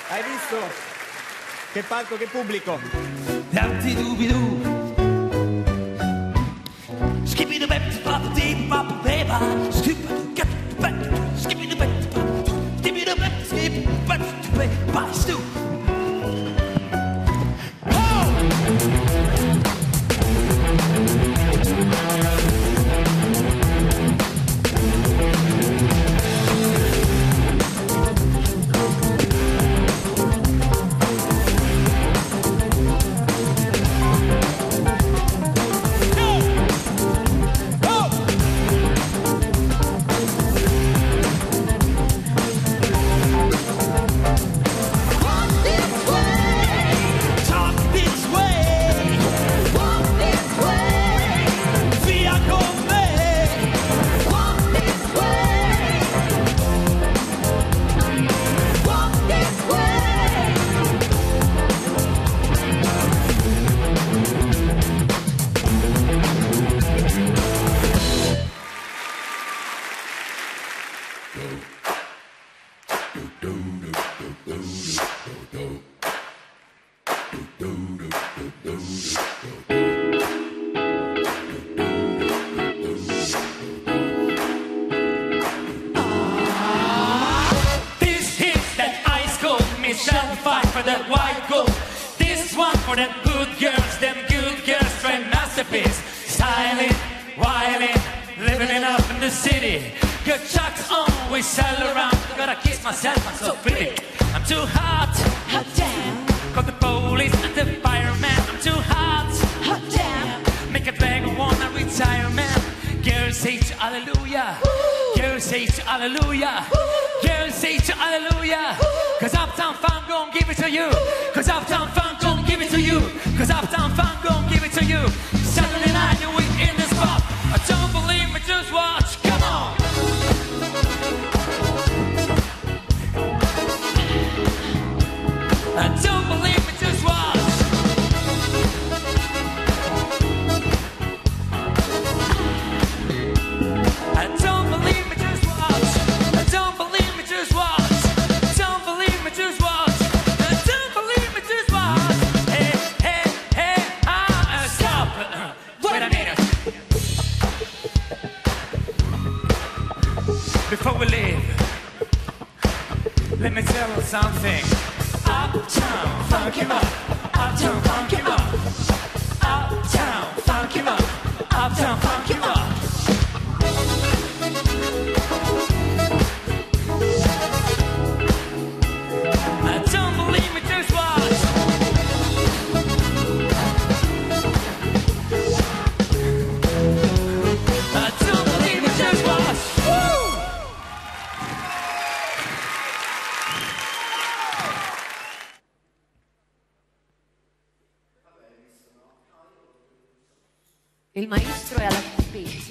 Hai visto? Che palco, che pubblico. Tanti dubidu. Skippy the bep, pop, deep, pop, paper. Skip it, get back. Skippy the bep, skippy the bep, skip back to pay by Stu. Il maestro è alla trapezia.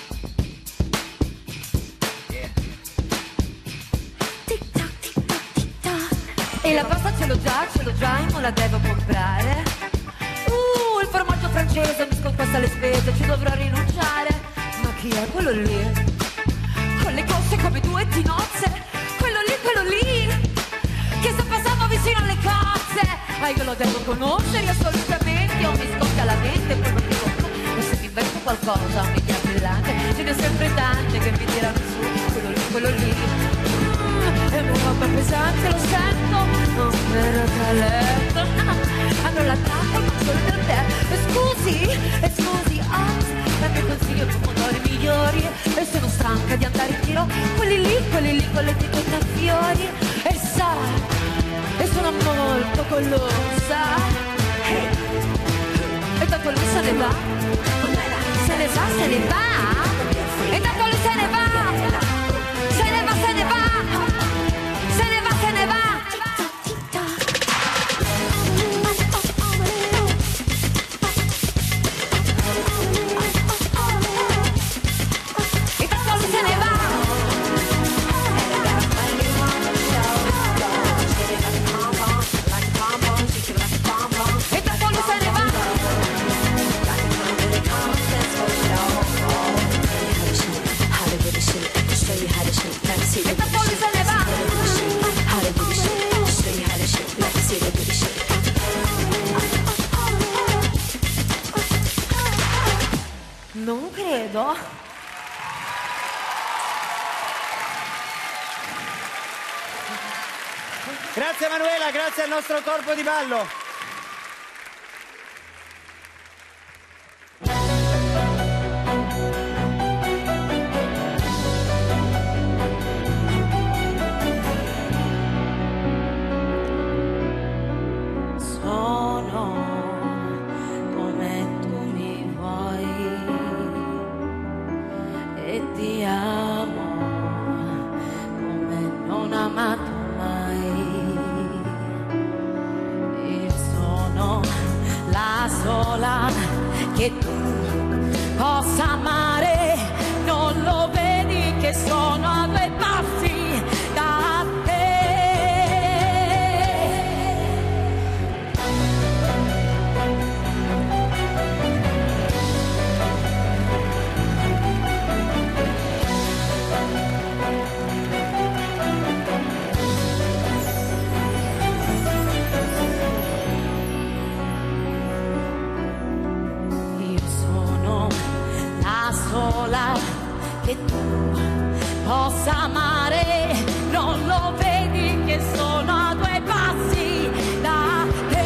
Tic-tac, tic-tac, tic-tac. E la pasta ce l'ho già, e non la devo comprare. Il formaggio francese mi sconquassa le spese, ci dovrò rinunciare. Ma chi è quello lì? Con le cosce come due tinozze. Quello lì, che sta passando vicino alle cozze. Io lo devo conoscere assolutamente, o mi scoppia la mente, poi non dico. E se mi invento qualcosa, un'idea brillante, ce ne sempre tante che mi tirano su, quello lì. È un po' pesante, lo sento, non per talento. Hanno la tappa, ma solo per te. Scusi, dammi consiglio per pomodori migliori. E sono stanca di andare in giro, quelli lì con le tette da fiori. E sono molto collosa. E tanto lui se ne va. Se ne va. E tanto lui se ne va. Se ne va. Se ne va. Grazie Emanuela, grazie al nostro corpo di ballo. Ti amo come non amato mai. Io sono la sola che tu possa amare. Non lo vedi che sono a 2 passi da te. Sola che tu possa amare, non lo vedi che sono a 2 passi da te.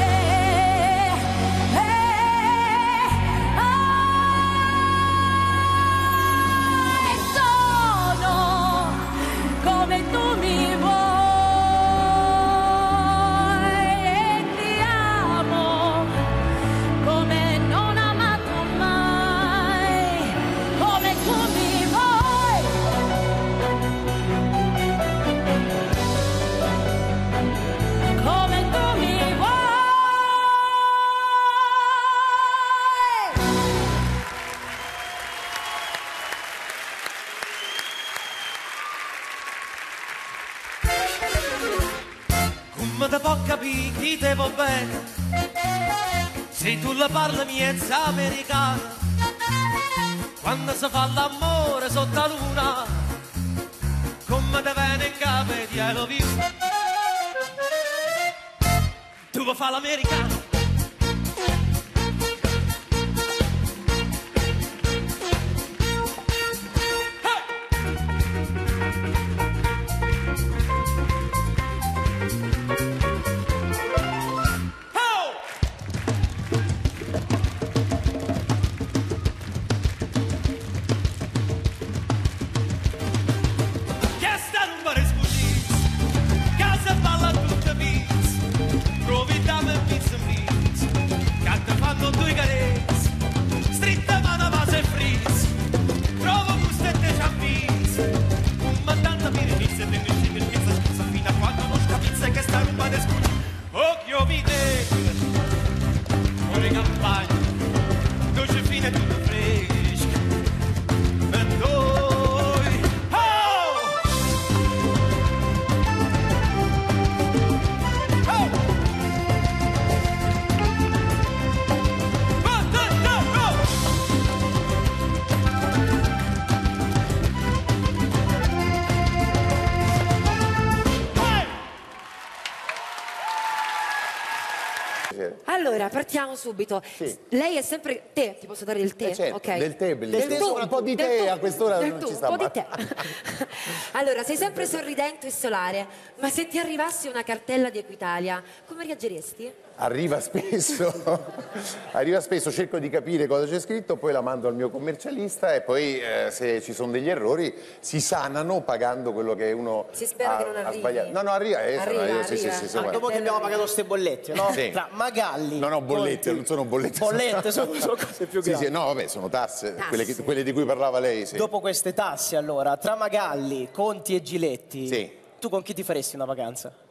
Sono come tu mi vuoi e ti amo come non amato mai. Come tu mi vuoi, come tu mi vuoi. Come te può capire chi te va bene se tu la parli miezza americana? Quando si fa l'amore sotto la luna, come te viene in capo di I love you. Tu vuoi fare l'americano? Allora, partiamo subito. Sì. Lei è sempre... Te, ti posso dare il tè? Certo, Ok. del tè, bellissimo. Del tu, Un po' di del tè tu, a quest'ora del non tu, ci sta un po' di male. tè. Allora, sei sempre sorridente e solare, ma se ti arrivasse una cartella di Equitalia, come reagiresti? Arriva spesso, arriva spesso, cerco di capire cosa c'è scritto, poi la mando al mio commercialista e poi se ci sono degli errori si sanano pagando quello che uno Si spera che non arrivi. sbagliato. No, no, arriva, Arriva. sì, sì, sì, Anche dopo che abbiamo pagato queste bollette, no? Sì. Tra Magalli. No, no, bollette, non sono bollette. Bollette sono cose più Sì, gravi. sì, no, vabbè, sono tasse, Tasse. quelle di cui parlava lei, sì. Dopo queste tasse, allora, tra Magalli, Conti e Giletti, Sì. tu con chi ti faresti una vacanza?